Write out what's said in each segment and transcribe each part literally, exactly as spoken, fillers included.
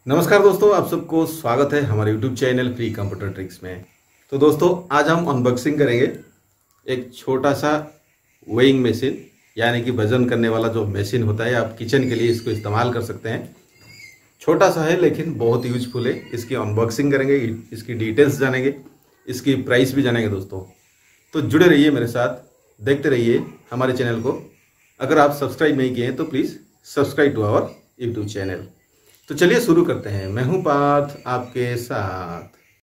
नमस्कार दोस्तों, आप सबको स्वागत है हमारे YouTube channel free computer tricks में। तो दोस्तों आज हम अनबॉक्सिंग करेंगे एक छोटा सा वेइंग मशीन, यानी कि वजन करने वाला जो मशीन होता है। आप किचन के लिए इसको इस्तेमाल कर सकते हैं। छोटा सा है लेकिन बहुत यूजफुल है। इसकी अनबॉक्सिंग करेंगे, इसकी डिटेल्स जानेंगे, इसकी प्राइस भी जानेंगे दोस्तों। तो जुड़े रहिए मेरे साथ, देखते रहिए हमारे चैनल को। अगर आप सब्सक्राइब नहीं किए हैं तो please subscribe to our YouTube channel. तो चलिए शुरू करते हैं। मैं हूं पार्थ आपके साथ।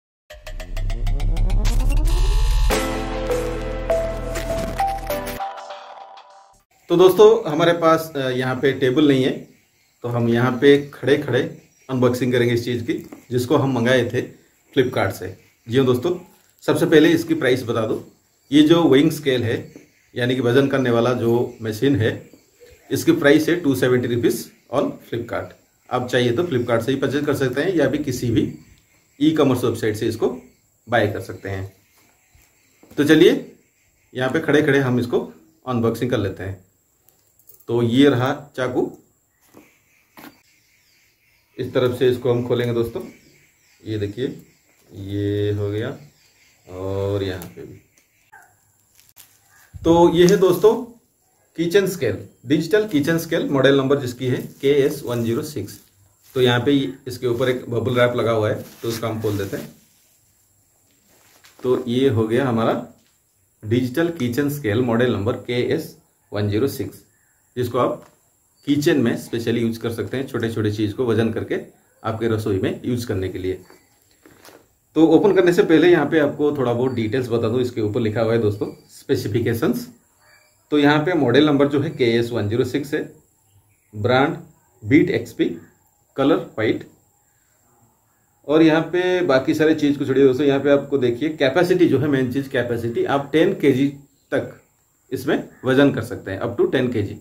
तो दोस्तों हमारे पास यहाँ पे टेबल नहीं है, तो हम यहाँ पे खड़े खड़े अनबॉक्सिंग करेंगे इस चीज़ की, जिसको हम मंगाए थे फ्लिपकार्ट से। जी हाँ दोस्तों, सबसे पहले इसकी प्राइस बता दो। ये जो वेइंग स्केल है, यानी कि वजन करने वाला जो मशीन है, इसकी प्राइस है two seventy rupees on Flipkart. आप चाहिए तो फ्लिपकार्ट से ही परचेज कर सकते हैं या भी किसी भी ई कॉमर्स वेबसाइट से इसको बाय कर सकते हैं। तो चलिए यहाँ पे खड़े खड़े हम इसको अनबॉक्सिंग कर लेते हैं। तो ये रहा चाकू, इस तरफ से इसको हम खोलेंगे दोस्तों। ये देखिए, ये हो गया और यहाँ पे भी। तो ये है दोस्तों kitchen scale, digital kitchen scale, model number जिसकी है K S one zero six. तो यहाँ पे इसके ऊपर एक बबल रैप लगा हुआ है, तो इसका हम खोल देते हैं। तो ये हो गया हमारा digital kitchen scale model number K S one zero six, जिसको आप किचन में स्पेशली यूज कर सकते हैं, छोटे छोटे चीज़ को वजन करके आपके रसोई में यूज करने के लिए। तो ओपन करने से पहले यहाँ पे आपको थोड़ा बहुत डिटेल्स बता दूँ। इसके ऊपर लिखा हुआ है दोस्तों स्पेसिफिकेशंस। तो यहाँ पे मॉडल नंबर जो है K S one zero six है, brand Beat XP, colour white. और यहाँ पे बाकी सारे चीज़ को छोड़िए दोस्तों। यहाँ पे आपको देखिए कैपेसिटी जो है, मेन चीज़ कैपेसिटी, आप टेन केजी तक इसमें वजन कर सकते हैं, अप टू टेन केजी।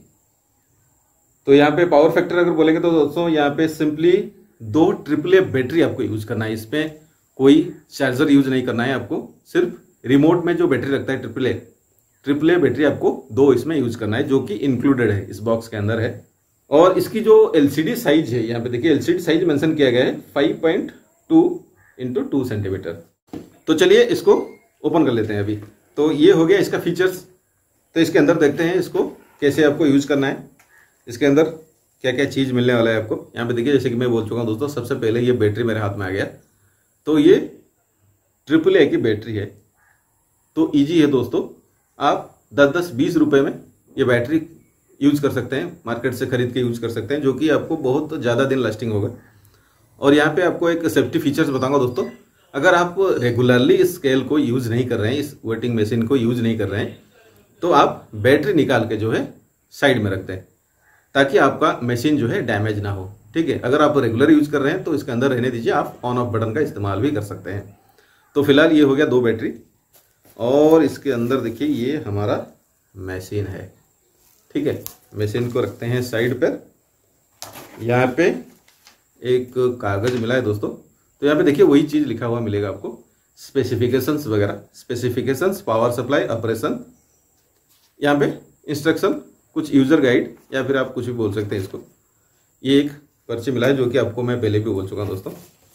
तो यहाँ पे पावर फैक्टर अगर बोलेंगे तो दोस्तों यहाँ पे सिंपली दो ट्रिपल ए बैटरी आपको यूज करना है। इसमें कोई चार्जर यूज नहीं करना है आपको, सिर्फ रिमोट में जो बैटरी लगता है triple A triple A battery आपको दो इसमें यूज करना है, जो कि इंक्लूडेड है, इस बॉक्स के अंदर है। और इसकी जो एलसीडी साइज है, यहाँ पे देखिए एलसीडी साइज मेंशन किया गया है five point two into two centimetre. तो चलिए इसको ओपन कर लेते हैं अभी। तो ये हो गया इसका फीचर्स। तो इसके अंदर देखते हैं इसको कैसे आपको यूज करना है, इसके अंदर क्या क्या चीज़ मिलने वाला है आपको। यहाँ पे देखिए, जैसे कि मैं बोल चुका हूँ दोस्तों, सबसे पहले ये बैटरी मेरे हाथ में आ गया। तो ये ट्रिपल ए की बैटरी है, तो ईजी है दोस्तों। आप दस दस बीस रुपए में ये बैटरी यूज कर सकते हैं, मार्केट से खरीद के यूज कर सकते हैं, जो कि आपको बहुत ज़्यादा दिन लास्टिंग होगा। और यहाँ पे आपको एक सेफ्टी फीचर्स बताऊंगा दोस्तों। अगर आप रेगुलरली इस स्केल को यूज नहीं कर रहे हैं, इस वेटिंग मशीन को यूज नहीं कर रहे हैं, तो आप बैटरी निकाल के जो है साइड में रख दें, ताकि आपका मशीन जो है डैमेज ना हो। ठीक है, अगर आप रेगुलर यूज कर रहे हैं तो इसके अंदर रहने दीजिए, आप ऑन ऑफ बटन का इस्तेमाल भी कर सकते हैं। तो फिलहाल ये हो गया दो बैटरी। और इसके अंदर देखिए ये हमारा मशीन है। ठीक है, मशीन को रखते हैं साइड पर। यहाँ पे एक कागज मिला है दोस्तों। तो यहाँ पे देखिए वही चीज़ लिखा हुआ मिलेगा आपको, स्पेसिफिकेशंस वगैरह, स्पेसिफिकेशंस, पावर सप्लाई, ऑपरेशन, यहाँ पे इंस्ट्रक्शन, कुछ यूजर गाइड, या फिर आप कुछ भी बोल सकते हैं इसको। ये एक पर्ची मिला है, जो कि आपको मैं पहले भी बोल चुका हूँ दोस्तों।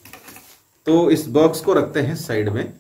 तो इस बॉक्स को रखते हैं साइड में,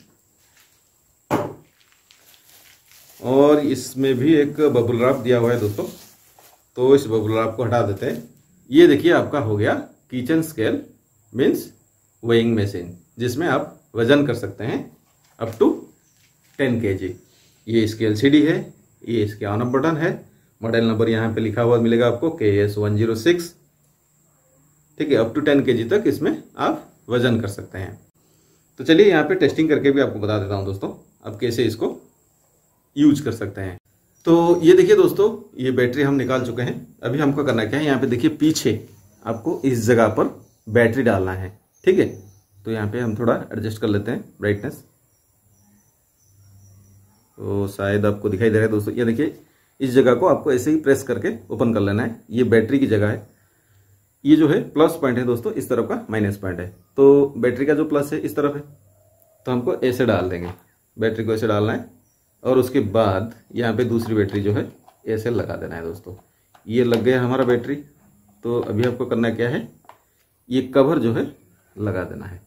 और इसमें भी एक बबल रैप दिया हुआ है दोस्तों। तो इस बबल रैप को हटा देते हैं। ये देखिए आपका हो गया kitchen scale means weighing machine, जिसमें आप वजन कर सकते हैं अप टू टेन केजी। ये इसकी एलसीडी है, ये इसके ऑन ऑफ बटन है, मॉडल नंबर यहाँ पे लिखा हुआ मिलेगा आपको के एस वन जीरो सिक्स। ठीक है, अप टू टेन केजी तक इसमें आप वजन कर सकते हैं। तो चलिए यहाँ पे टेस्टिंग करके भी आपको बता देता हूँ दोस्तों, आप कैसे इसको यूज कर सकते हैं। तो ये देखिए दोस्तों, ये बैटरी हम निकाल चुके हैं। अभी हमको करना क्या है, यहाँ पे देखिए पीछे आपको इस जगह पर बैटरी डालना है। ठीक है, तो यहाँ पे हम थोड़ा एडजस्ट कर लेते हैं ब्राइटनेस। तो शायद आपको दिखाई दे रहा है दोस्तों, ये देखिए इस जगह को आपको ऐसे ही प्रेस करके ओपन कर लेना है। ये बैटरी की जगह है, ये जो है प्लस पॉइंट है दोस्तों, इस तरफ का माइनस पॉइंट है। तो बैटरी का जो प्लस है इस तरफ है, तो हमको ऐसे डाल देंगे, बैटरी को ऐसे डालना है। और उसके बाद यहाँ पे दूसरी बैटरी जो है ऐसे लगा देना है दोस्तों। ये लग गया हमारा बैटरी। तो अभी आपको करना क्या है, ये कवर जो है लगा देना है।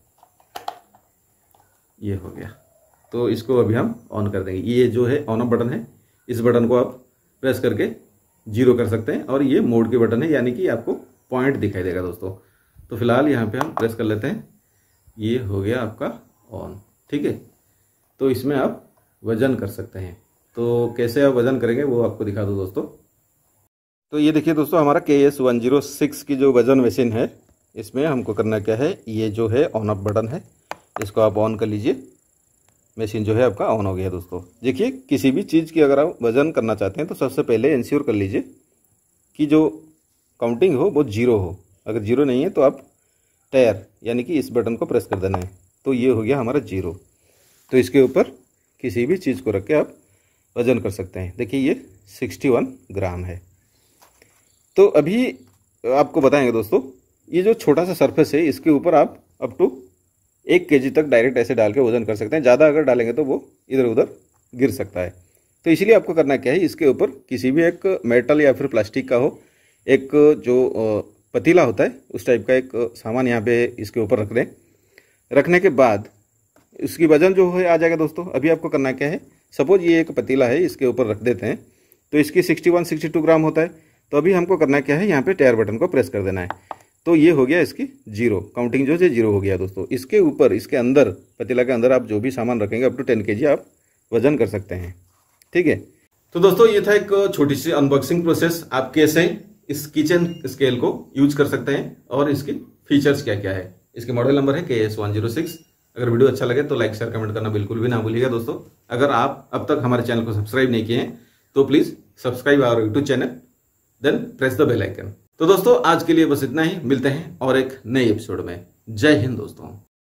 ये हो गया। तो इसको अभी हम ऑन कर देंगे। ये जो है ऑन ऑफ बटन है, इस बटन को आप प्रेस करके जीरो कर सकते हैं, और ये मोड के बटन है, यानी कि आपको पॉइंट दिखाई देगा दोस्तों। तो फिलहाल यहाँ पे हम प्रेस कर लेते हैं। ये हो गया आपका ऑन, ठीक है। तो इसमें आप वजन कर सकते हैं। तो कैसे आप वजन करेंगे वो आपको दिखा दूँ दोस्तों। तो ये देखिए दोस्तों, हमारा के एस वन जीरो सिक्स की जो वजन मशीन है, इसमें हमको करना क्या है, ये जो है ऑन ऑफ बटन है, इसको आप ऑन कर लीजिए। मशीन जो है आपका ऑन हो गया दोस्तों। देखिए, किसी भी चीज़ की अगर आप वजन करना चाहते हैं तो सबसे पहले इंश्योर कर लीजिए कि जो काउंटिंग हो वो जीरो हो। अगर जीरो नहीं है तो आप टायर यानी कि इस बटन को प्रेस कर देना है। तो ये हो गया हमारा जीरो। तो इसके ऊपर किसी भी चीज़ को रख के आप वजन कर सकते हैं। देखिए ये सिक्सटी वन ग्राम है। तो अभी आपको बताएंगे दोस्तों, ये जो छोटा सा सरफेस है, इसके ऊपर आप अप टू एक केजी तक डायरेक्ट ऐसे डाल के वजन कर सकते हैं। ज़्यादा अगर डालेंगे तो वो इधर उधर गिर सकता है। तो इसलिए आपको करना क्या है, इसके ऊपर किसी भी एक मेटल या फिर प्लास्टिक का हो, एक जो पतीला होता है उस टाइप का एक सामान यहाँ पे इसके ऊपर रख दें। रखने के बाद इसकी वजन जो है आ जाएगा दोस्तों। अभी आपको करना क्या है, सपोज ये एक पतीला है, इसके ऊपर रख देते हैं तो इसकी sixty one sixty two gram होता है। तो अभी हमको करना क्या है, यहाँ पे टायर बटन को प्रेस कर देना है। तो ये हो गया इसकी जीरो, काउंटिंग जो है जीरो हो गया दोस्तों। इसके ऊपर, इसके अंदर, पतीला के अंदर आप जो भी सामान रखेंगे अप टू टेन के जी आप वजन कर सकते हैं, ठीक है। तो दोस्तों ये था एक छोटी सी अनबॉक्सिंग प्रोसेस। आप कैसे इस किचन स्केल को यूज कर सकते हैं और इसकी फीचर्स क्या क्या है। इसके मॉडल नंबर है K S one zero six. अगर वीडियो अच्छा लगे तो लाइक शेयर कमेंट करना बिल्कुल भी ना भूलिएगा दोस्तों। अगर आप अब तक हमारे चैनल को सब्सक्राइब नहीं किए हैं तो please subscribe our YouTube channel, then press the bell icon. तो दोस्तों आज के लिए बस इतना ही। मिलते हैं और एक नए एपिसोड में। जय हिंद दोस्तों।